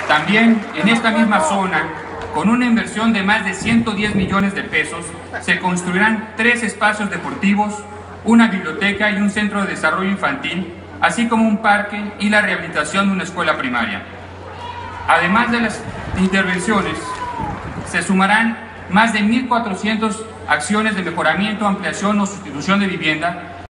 También en esta misma zona, con una inversión de más de 110 millones de pesos, se construirán 3 espacios deportivos, una biblioteca y un centro de desarrollo infantil, así como un parque y la rehabilitación de una escuela primaria. Además de las intervenciones, se sumarán más de 1.400 acciones de mejoramiento, ampliación o sustitución de vivienda